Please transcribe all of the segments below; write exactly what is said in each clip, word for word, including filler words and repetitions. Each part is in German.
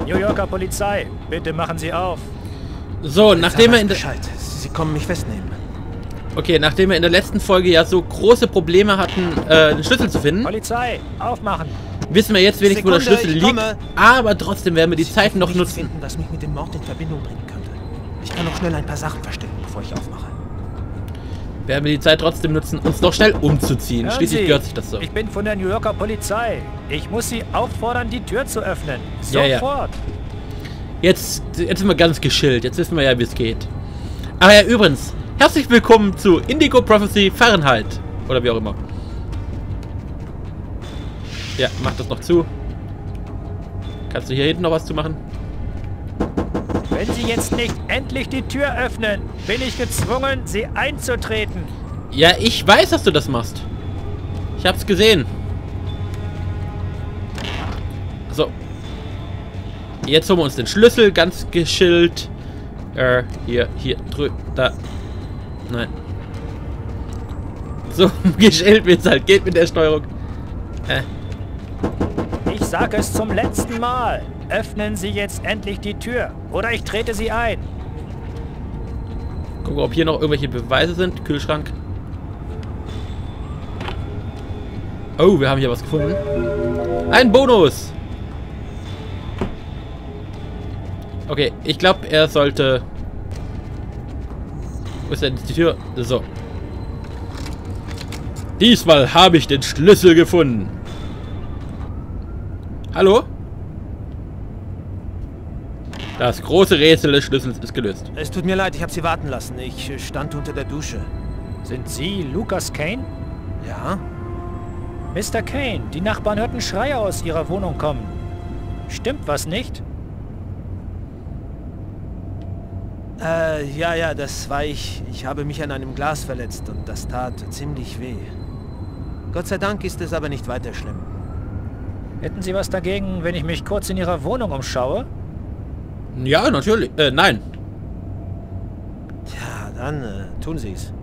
New Yorker Polizei, bitte machen Sie auf. So, nachdem wir in der... Bescheid. Sie kommen mich festnehmen. Okay, nachdem wir in der letzten Folge ja so große Probleme hatten, äh, den Schlüssel zu finden, Polizei, aufmachen. wissen wir jetzt wenigstens, wo der Sekunde, Schlüssel ich liegt. komme. Aber trotzdem werden wir die Sie Zeit dürfen noch nichts nutzen. finden, das mich mit dem Mord in Verbindung bringen könnte. Ich kann noch schnell ein paar Sachen verstecken, bevor ich aufmache. Werden wir die Zeit trotzdem nutzen, uns noch schnell umzuziehen. Hören Schließlich Sie, gehört sich das so. Ich bin von der New Yorker Polizei. Ich muss Sie auffordern, die Tür zu öffnen. Ja, ja. Sofort. Jetzt, jetzt sind wir ganz geschillt. Jetzt wissen wir ja, wie es geht. Ach ja, übrigens. Herzlich willkommen zu Indigo Prophecy Fahrenheit. Oder wie auch immer. Ja, mach das noch zu. Kannst du hier hinten noch was zu machen? Wenn Sie jetzt nicht endlich die Tür öffnen, bin ich gezwungen, Sie einzutreten. Ja, ich weiß, dass du das machst. Ich hab's gesehen. So. Jetzt holen wir uns den Schlüssel, ganz geschillt. Äh, hier, hier, drüben, da. Nein. So, geschillt wie es halt geht mit der Steuerung. Äh. Ich sage es zum letzten Mal. Öffnen Sie jetzt endlich die Tür, oder ich trete Sie ein. Gucken, ob hier noch irgendwelche Beweise sind. Kühlschrank. Oh, wir haben hier was gefunden. Ein Bonus. Okay, ich glaube, er sollte... Wo ist denn die Tür? So. Diesmal habe ich den Schlüssel gefunden. Hallo? Das große Rätsel des Schlüssels ist gelöst. Es tut mir leid, ich habe Sie warten lassen. Ich äh, stand unter der Dusche. Sind Sie Lucas Kane? Ja? Mister Kane, die Nachbarn hörten Schreie aus Ihrer Wohnung kommen. Stimmt was nicht? Äh, ja, ja, das war ich. Ich habe mich an einem Glas verletzt und das tat ziemlich weh. Gott sei Dank ist es aber nicht weiter schlimm. Hätten Sie was dagegen, wenn ich mich kurz in Ihrer Wohnung umschaue? Ja, natürlich. Äh, nein. Tja, dann äh, tun Sie es.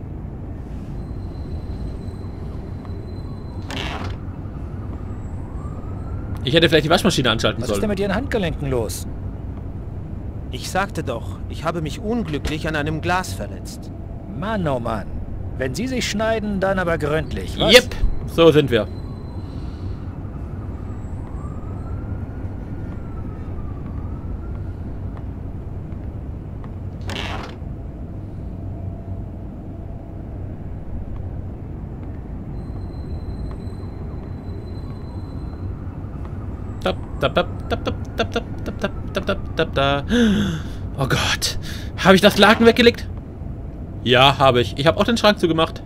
Ich hätte vielleicht die Waschmaschine anschalten Was ist denn sollen. mit Ihren Handgelenken los? Ich sagte doch, ich habe mich unglücklich an einem Glas verletzt. Mann, oh Mann. Wenn Sie sich schneiden, dann aber gründlich, was? Yep, so sind wir. Oh Gott. Habe ich das Laken weggelegt? Ja, habe ich. Ich habe auch den Schrank zugemacht.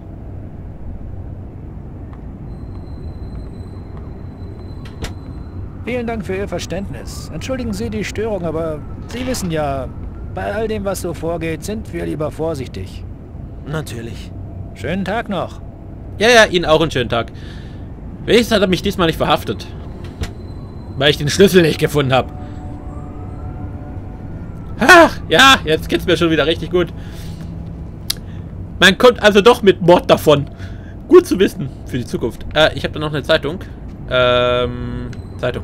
Vielen Dank für Ihr Verständnis. Entschuldigen Sie die Störung, aber Sie wissen ja, bei all dem, was so vorgeht, sind wir lieber vorsichtig. Natürlich. Schönen Tag noch. Ja, ja, Ihnen auch einen schönen Tag. Wenigstens hat er mich diesmal nicht verhaftet. Weil ich den Schlüssel nicht gefunden habe. Ach, ja, jetzt geht's mir schon wieder richtig gut. Man kommt also doch mit Mord davon. Gut zu wissen für die Zukunft. Äh, ich habe da noch eine Zeitung. Ähm, Zeitung.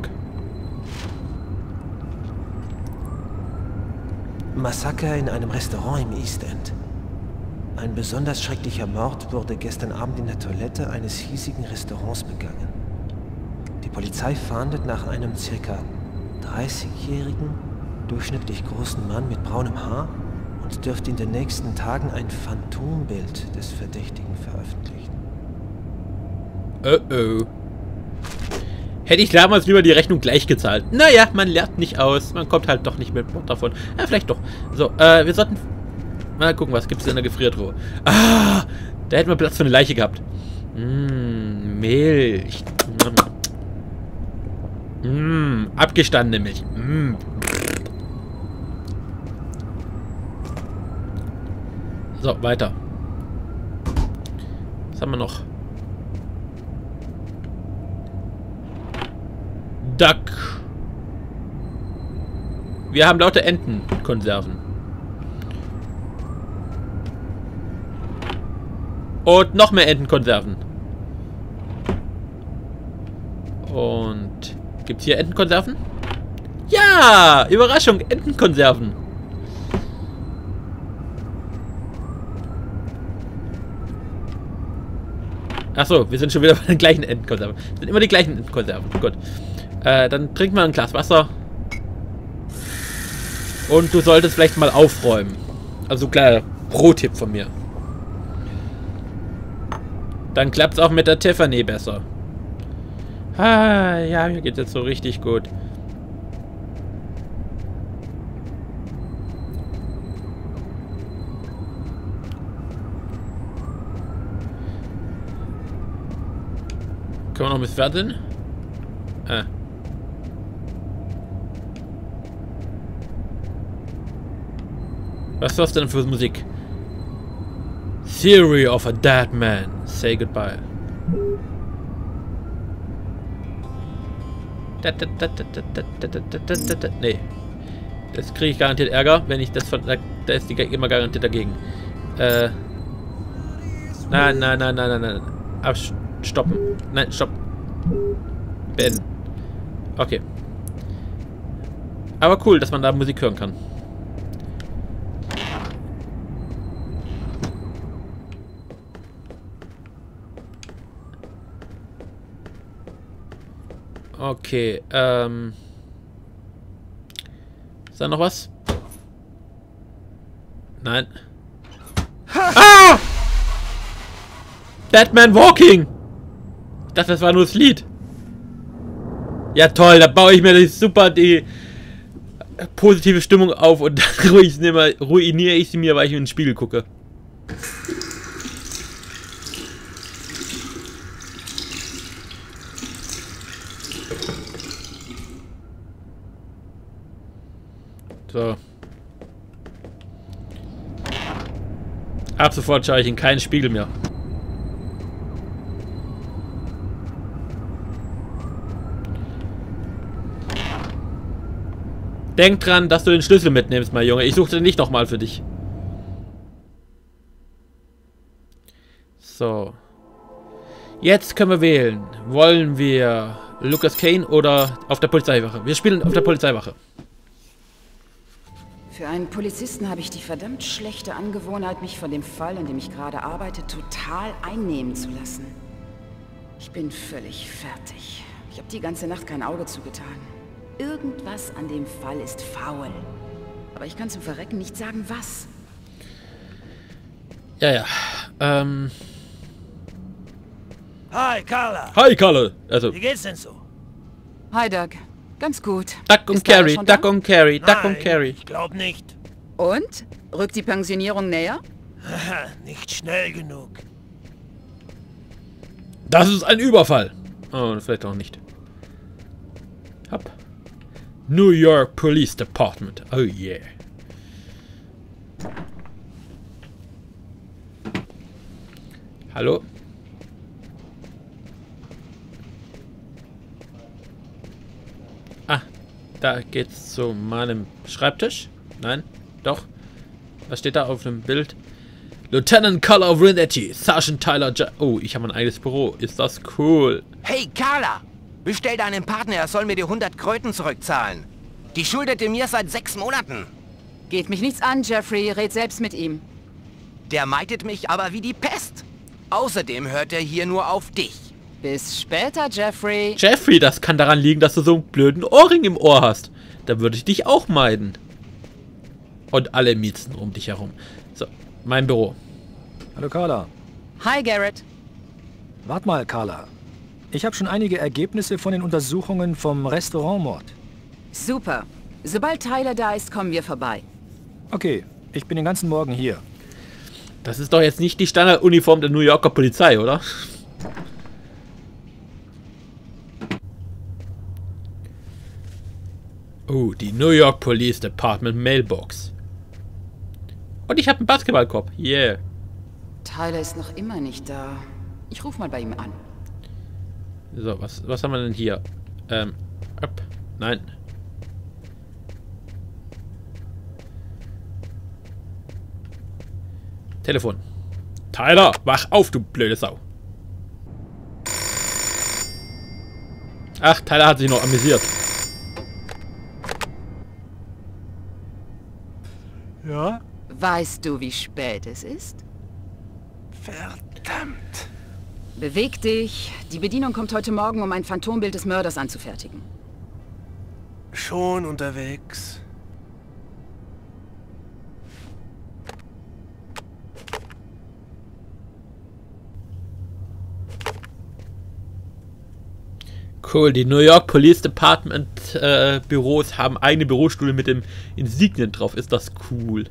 Massaker in einem Restaurant im East End. Ein besonders schrecklicher Mord wurde gestern Abend in der Toilette eines hiesigen Restaurants begangen. Die Polizei fahndet nach einem circa dreißigjährigen, durchschnittlich großen Mann mit braunem Haar und dürfte in den nächsten Tagen ein Phantombild des Verdächtigen veröffentlichen. Oh oh. Hätte ich damals lieber die Rechnung gleich gezahlt. Naja, man lernt nicht aus. Man kommt halt doch nicht mit Mord davon. Ja, vielleicht doch. So, äh, wir sollten... Mal gucken, was gibt es in der Gefriertruhe. Ah, da hätten wir Platz für eine Leiche gehabt. Mmh, Milch. Mmh, abgestandene Milch. Mmh. So, weiter. Was haben wir noch? Duck. Wir haben lauter Entenkonserven. Und noch mehr Entenkonserven. Und gibt's hier Entenkonserven? Ja, Ah, Überraschung, Entenkonserven. Achso, wir sind schon wieder bei den gleichen Entenkonserven. Das sind immer die gleichen Entenkonserven. Gut. Äh, dann trink mal ein Glas Wasser. Und du solltest vielleicht mal aufräumen. Also kleiner Pro-Tipp von mir. Dann klappt es auch mit der Tiffany besser. Ah, ja, mir geht es jetzt so richtig gut. Können wir noch misswerten? Ah. Was ist das denn für Musik? Theory of a Dead Man. Say goodbye. Nee. Das kriege ich garantiert Ärger, wenn ich das von... Da ist die immer garantiert dagegen. Äh. Nein, nein, nein, nein, nein, nein. Absch stoppen. Nein, stopp. Beenden. Okay. Aber cool, dass man da Musik hören kann. Okay, ähm... ist da noch was? Nein. Ah! Batman Walking! Ich dachte, das war nur das Lied. Ja toll, da baue ich mir die super die positive Stimmung auf und dann ruiniere ich sie mir, weil ich in den Spiegel gucke. So. Ab sofort schaue ich in keinen Spiegel mehr. Denk dran, dass du den Schlüssel mitnimmst, mein Junge. Ich suche den nicht nochmal für dich. So. Jetzt können wir wählen. Wollen wir Lucas Kane oder auf der Polizeiwache? Wir spielen auf der Polizeiwache. Für einen Polizisten habe ich die verdammt schlechte Angewohnheit, mich von dem Fall, in dem ich gerade arbeite, total einnehmen zu lassen. Ich bin völlig fertig. Ich habe die ganze Nacht kein Auge zugetan. Irgendwas an dem Fall ist faul. Aber ich kann zum Verrecken nicht sagen, was. Ja, ja. Ähm... Hi, Carla. Hi, Carla. Also... Wie geht's denn so? Hi, Doug. Ganz gut. Duck und Carry, Duck und Carry, Duck und Carry. Ich glaub nicht. Und? Rückt die Pensionierung näher? Nicht schnell genug. Das ist ein Überfall. Oh, vielleicht auch nicht. Hopp. New York Police Department. Oh yeah. Hallo? Ah, da geht's zu meinem Schreibtisch. Nein, doch. Was steht da auf dem Bild? Lieutenant Color of Renetti, Sergeant Tyler J. Oh, ich habe ein eigenes Büro. Ist das cool. Hey, Carla! Bestell deinen Partner, er soll mir die hundert Kröten zurückzahlen. Die schuldet er mir seit sechs Monaten. Geht mich nichts an, Jeffrey. Red selbst mit ihm. Der meidet mich aber wie die Pest. Außerdem hört er hier nur auf dich. Bis später, Jeffrey. Jeffrey, das kann daran liegen, dass du so einen blöden Ohrring im Ohr hast. Da würde ich dich auch meiden. Und alle Miezen um dich herum. So, mein Büro. Hallo Carla. Hi, Garrett. Wart mal, Carla. Ich habe schon einige Ergebnisse von den Untersuchungen vom Restaurantmord. Super. Sobald Tyler da ist, kommen wir vorbei. Okay, ich bin den ganzen Morgen hier. Das ist doch jetzt nicht die Standarduniform der New Yorker Polizei, oder? Oh, die New York Police Department Mailbox. Und ich habe einen Basketballkorb. Yeah. Tyler ist noch immer nicht da. Ich rufe mal bei ihm an. So, was, was haben wir denn hier? Ähm, up. Nein. Telefon. Tyler, wach auf, du blöde Sau. Ach, Tyler hat sich noch amüsiert. Ja? Weißt du, wie spät es ist? Verdammt. Beweg dich. Die Bedienung kommt heute Morgen, um ein Phantombild des Mörders anzufertigen. Schon unterwegs. Cool, die New York Police Department äh, Büros haben eigene Bürostühle mit dem Insignien drauf. Ist das cool.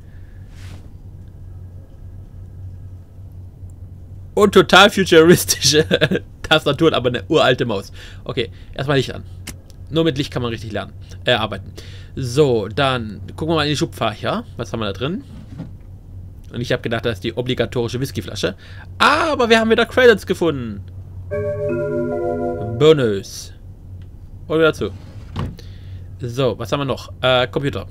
Und total futuristische Tastaturen, aber eine uralte Maus. Okay, erstmal Licht an. Nur mit Licht kann man richtig lernen, äh, arbeiten. So, dann gucken wir mal in die Schubfächer. Was haben wir da drin? Und ich habe gedacht, das ist die obligatorische Whiskyflasche. Aber wir haben wieder Credits gefunden. Bonus. Und wieder zu. So, was haben wir noch? Äh, Computer.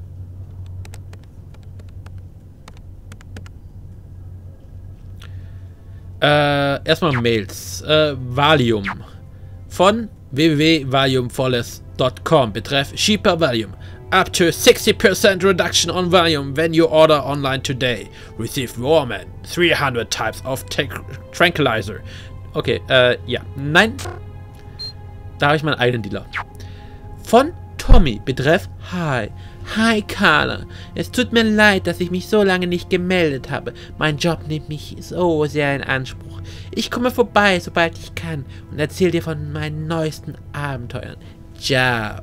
Äh, erstmal Mails. Äh, Valium. Von w w w punkt valium flawless punkt com. Betreff Cheaper Valium. Up to sixty percent reduction on Valium when you order online today. Receive warm and three hundred types of tranquilizer. Okay, äh, ja. Nein. Da habe ich meinen eigenen Dealer. Von Tommy. Betreff Hi. Hi Carla. Es tut mir leid, dass ich mich so lange nicht gemeldet habe. Mein Job nimmt mich so sehr in Anspruch. Ich komme vorbei, sobald ich kann und erzähle dir von meinen neuesten Abenteuern. Ciao.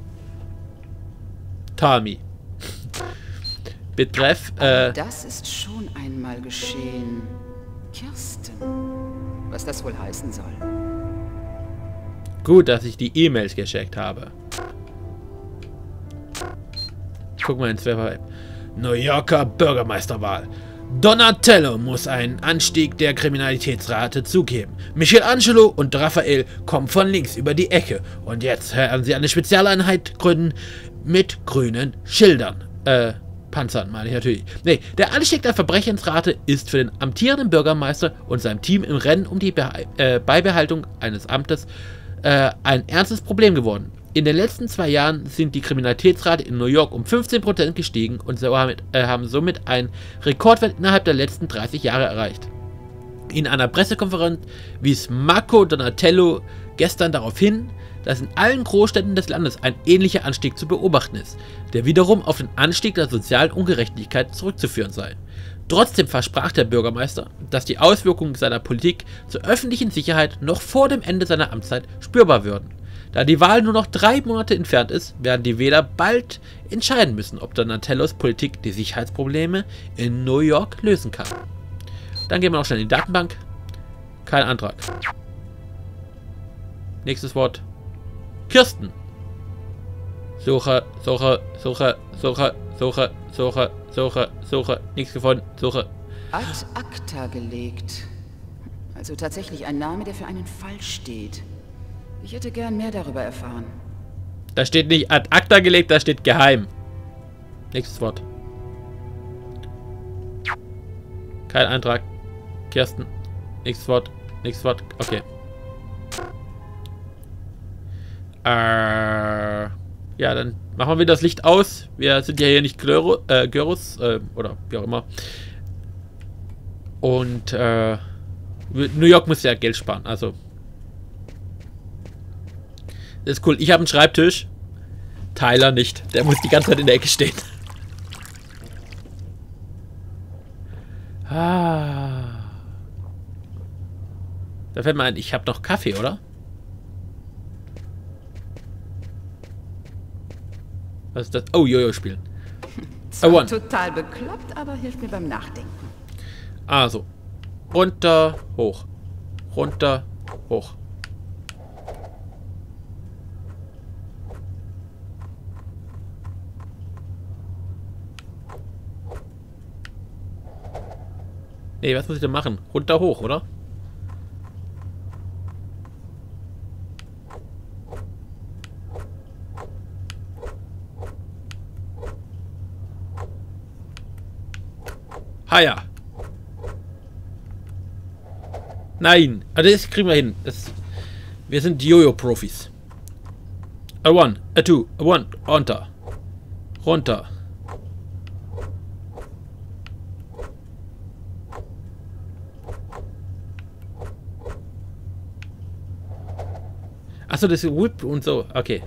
Tommy. Betreff, äh... Das ist schon einmal geschehen. Kirsten. Was das wohl heißen soll. Gut, dass ich die E-Mails gecheckt habe. Guck mal ins Web. New Yorker Bürgermeisterwahl. Donatello muss einen Anstieg der Kriminalitätsrate zugeben. Michelangelo und Raphael kommen von links über die Ecke. Und jetzt werden sie eine Spezialeinheit gründen mit grünen Schildern. Äh, Panzern meine ich natürlich. Nee, der Anstieg der Verbrechensrate ist für den amtierenden Bürgermeister und sein Team im Rennen um die Be äh, Beibehaltung eines Amtes äh, ein ernstes Problem geworden. In den letzten zwei Jahren sind die Kriminalitätsrate in New York um fünfzehn Prozent gestiegen und so haben, äh, haben somit einen Rekordwert innerhalb der letzten dreißig Jahre erreicht. In einer Pressekonferenz wies Marco Donatello gestern darauf hin, dass in allen Großstädten des Landes ein ähnlicher Anstieg zu beobachten ist, der wiederum auf den Anstieg der sozialen Ungerechtigkeit zurückzuführen sei. Trotzdem versprach der Bürgermeister, dass die Auswirkungen seiner Politik zur öffentlichen Sicherheit noch vor dem Ende seiner Amtszeit spürbar würden. Da die Wahl nur noch drei Monate entfernt ist, werden die Wähler bald entscheiden müssen, ob Donatellos Politik die Sicherheitsprobleme in New York lösen kann. Dann gehen wir noch schnell in die Datenbank. Kein Antrag. Nächstes Wort. Kirsten. Suche, Suche, Suche, Suche, Suche, Suche, Suche, Suche. Nichts gefunden. Suche. Ad acta gelegt. Also tatsächlich ein Name, der für einen Fall steht. Ich hätte gern mehr darüber erfahren. Da steht nicht ad acta gelegt, da steht geheim. Nächstes Wort. Kein Eintrag. Kirsten. Nächstes Wort. Nächstes Wort. Okay. Äh, ja, dann machen wir wieder das Licht aus. Wir sind ja hier nicht Glöro, äh, Görus, äh, oder wie auch immer. Und, äh, New York muss ja Geld sparen, also. Das ist cool. Ich habe einen Schreibtisch. Tyler nicht. Der muss die ganze Zeit in der Ecke stehen. Ah. Da fällt mir ein, ich habe noch Kaffee, oder? Was ist das? Oh, Jojo spielen. Zwar total bekloppt, aber hilft mir beim Nachdenken. Also. Runter, hoch. Runter, hoch. Nee, was muss ich denn machen? Runter, hoch, oder? Ah ja. Nein. Also das kriegen wir hin. Das, wir sind Jojo-Profis. A one, a two, a one, runter. Runter. Achso, das ist Whip und so. Okay.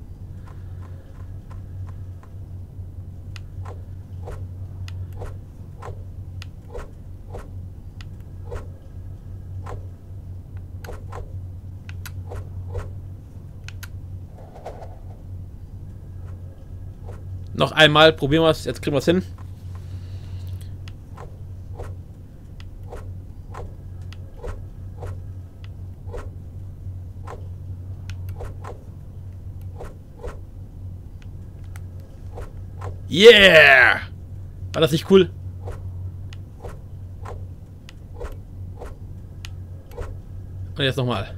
Noch einmal, probieren wir es. Jetzt kriegen wir es hin. Yeah! War das nicht cool? Und jetzt nochmal.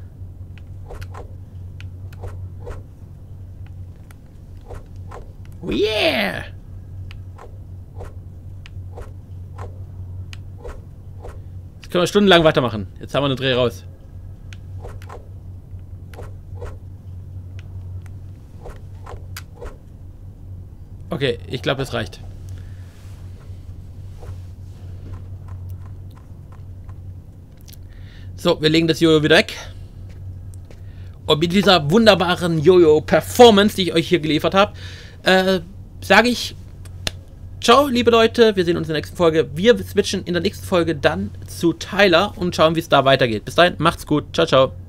Yeah! Jetzt können wir stundenlang weitermachen. Jetzt haben wir einen Dreh raus. Okay, ich glaube, das reicht. So, wir legen das Jojo wieder weg. Und mit dieser wunderbaren Jojo-Performance, die ich euch hier geliefert habe, äh, sage ich ciao, liebe Leute. Wir sehen uns in der nächsten Folge. Wir switchen in der nächsten Folge dann zu Tyler und schauen, wie es da weitergeht. Bis dahin, macht's gut. Ciao, ciao.